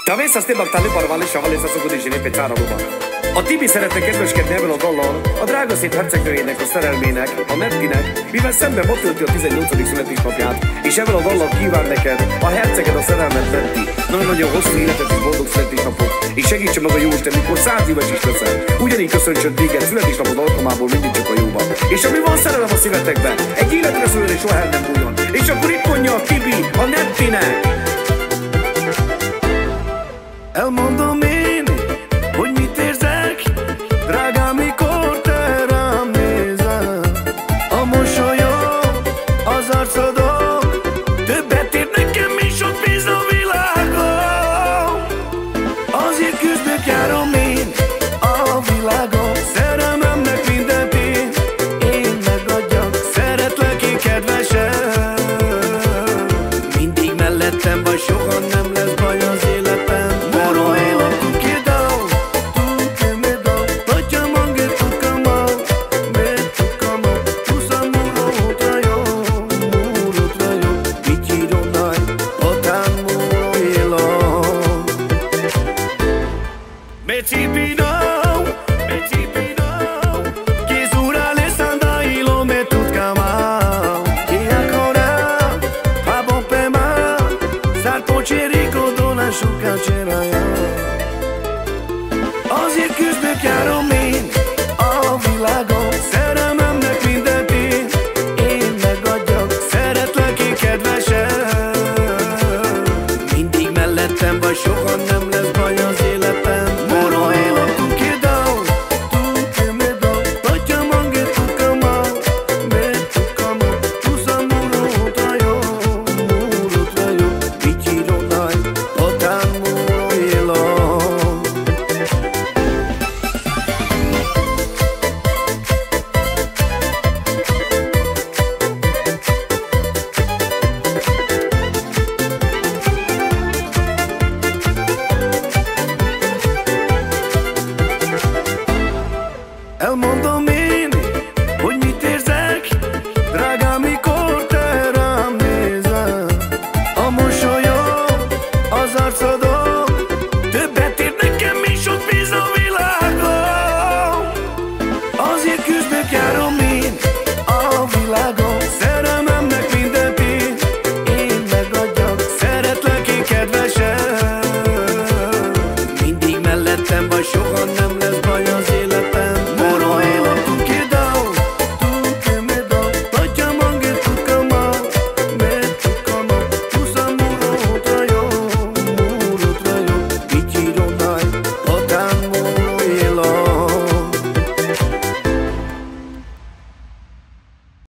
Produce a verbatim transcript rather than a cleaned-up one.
Talvez azt tényleg talán parvale és avale să gudi zsine pe țara luba. A Tibi szeretne kedveskedni ebből a dallal, a drága szép hercegnőjének, a szerelmének, a Nettinek, mivel szemben ma tölti a tizennyolcadik születésnapját, és ebből a dallal kíván neked a herceged, a szerelmed Netti nagyon-nagyon hosszú életet és boldog születésnapot, és segítse meg a Jóisten, mikor száz éves is leszel. Ugyanígy köszöntsön téged születésnapod alkalmából mindig csak a jóban. És ami van szerelem a szívetekben, egy életre szóljon és soha el nem bújjon. És akkor itt mondja a Tibi a Nettinek. Elmondom én, hogy mit érzek, drágám, mikor te rám nézel. A mosolyom, az arcodon többet ér nekem, mint sok pénz a világon. Azért küzdök, járom én a világon, szerelmemnek mindent én, én megadjak. Szeretlek én, kedvesem, mindig mellettem vagy, soha nem lesz baj az életem. Me cipinau, me cipinau, che sura le sandai lo me tut camau. E ancora a bon pe ma, sar pocerico dona șuca c'era ea. Azért küzdök, járom én a világon, szerelmemnek mindent én, én megadjak. Szeretlek én, kedvesem, mindig mellettem vagy, soha nem lesz baj az életem. Elmondom én, hogy mit érzek, drágám, mikor te rám nézel. A mosolyom, az arcod